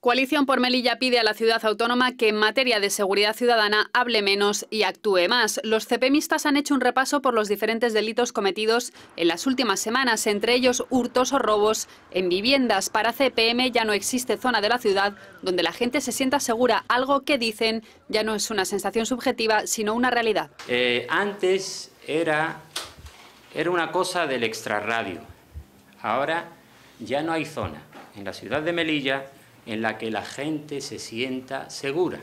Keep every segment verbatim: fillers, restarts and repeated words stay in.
Coalición por Melilla pide a la ciudad autónoma que en materia de seguridad ciudadana hable menos y actúe más. Los cepemistas han hecho un repaso por los diferentes delitos cometidos en las últimas semanas, entre ellos hurtos o robos en viviendas. Para C P M ya no existe zona de la ciudad donde la gente se sienta segura, algo que dicen ya no es una sensación subjetiva, sino una realidad. Eh, antes era, era una cosa del extrarradio. Ahora ya no hay zona en la ciudad de Melilla en la que la gente se sienta segura.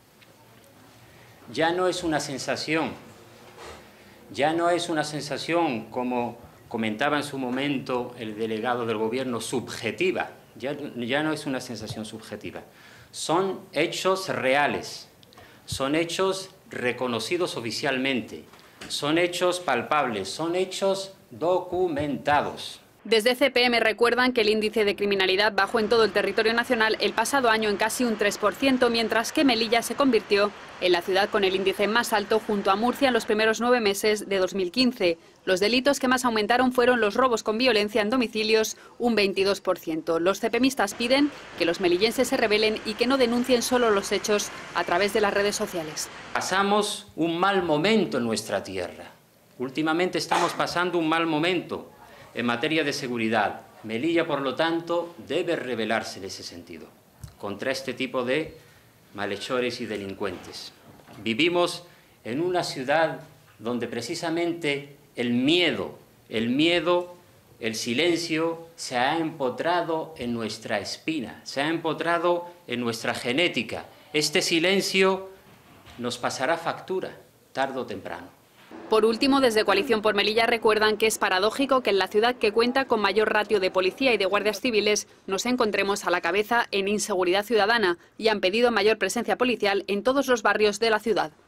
Ya no es una sensación, ya no es una sensación, como comentaba en su momento el delegado del gobierno, subjetiva, ya, ya no es una sensación subjetiva. Son hechos reales, son hechos reconocidos oficialmente, son hechos palpables, son hechos documentados. Desde C P M recuerdan que el índice de criminalidad bajó en todo el territorio nacional el pasado año en casi un tres por ciento, mientras que Melilla se convirtió en la ciudad con el índice más alto junto a Murcia en los primeros nueve meses de dos mil quince. Los delitos que más aumentaron fueron los robos con violencia en domicilios, un veintidós por ciento. Los cepemistas piden que los melillenses se rebelen y que no denuncien solo los hechos a través de las redes sociales. Pasamos un mal momento en nuestra tierra. Últimamente estamos pasando un mal momento en materia de seguridad. Melilla, por lo tanto, debe rebelarse en ese sentido contra este tipo de malhechores y delincuentes. Vivimos en una ciudad donde precisamente el miedo, el miedo, el silencio se ha empotrado en nuestra espina, se ha empotrado en nuestra genética. Este silencio nos pasará factura, tarde o temprano. Por último, desde Coalición por Melilla recuerdan que es paradójico que en la ciudad que cuenta con mayor ratio de policía y de guardias civiles nos encontremos a la cabeza en inseguridad ciudadana y han pedido mayor presencia policial en todos los barrios de la ciudad.